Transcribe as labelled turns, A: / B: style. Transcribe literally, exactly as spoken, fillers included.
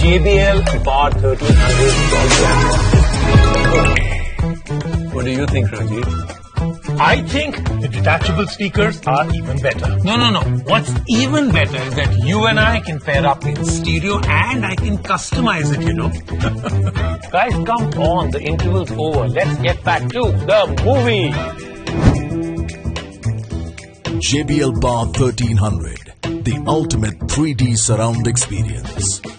A: J B L Bar thirteen hundred Dolby Atmos. What do you think, Rajiv?
B: I think the detachable speakers are even better.
A: No, no, no. What's even better is that you and I can pair up in stereo and I can customize it, you know. Guys, come on. The interval's over. Let's get back to the movie.
C: J B L Bar thirteen hundred, the ultimate three D surround experience.